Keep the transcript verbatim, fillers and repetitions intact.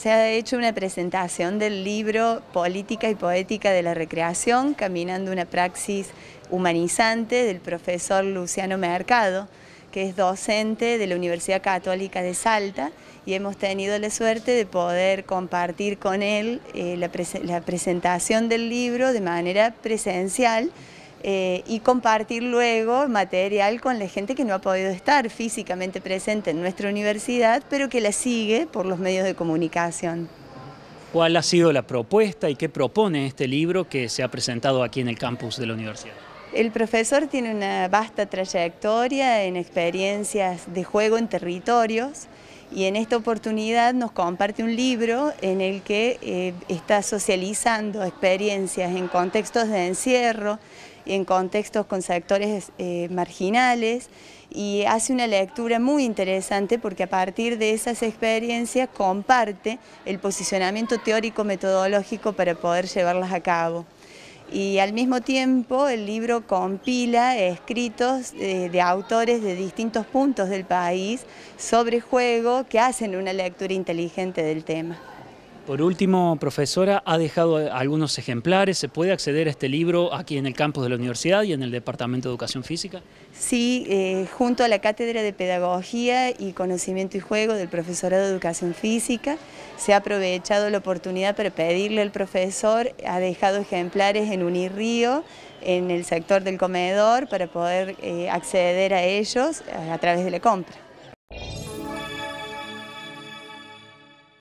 se ha hecho una presentación del libro Política y Poética de la Recreación, caminando una praxis humanizante del profesor Luciano Mercado, que es docente de la Universidad Católica de Salta, y hemos tenido la suerte de poder compartir con él eh, la, pre la presentación del libro de manera presencial eh, y compartir luego material con la gente que no ha podido estar físicamente presente en nuestra universidad, pero que la sigue por los medios de comunicación. ¿Cuál ha sido la propuesta y qué propone este libro que se ha presentado aquí en el campus de la universidad? El profesor tiene una vasta trayectoria en experiencias de juego en territorios y en esta oportunidad nos comparte un libro en el que eh, está socializando experiencias en contextos de encierro, en contextos con sectores eh, marginales, y hace una lectura muy interesante porque a partir de esas experiencias comparte el posicionamiento teórico-metodológico para poder llevarlas a cabo. Y al mismo tiempo el libro compila escritos de, de autores de distintos puntos del país sobre juego que hacen una lectura inteligente del tema. Por último, profesora, ha dejado algunos ejemplares. ¿Se puede acceder a este libro aquí en el campus de la universidad y en el Departamento de Educación Física? Sí, eh, junto a la Cátedra de Pedagogía y Conocimiento y Juego del Profesorado de Educación Física, se ha aprovechado la oportunidad para pedirle al profesor, ha dejado ejemplares en Unirrío, en el sector del comedor, para poder eh, acceder a ellos a través de la compra.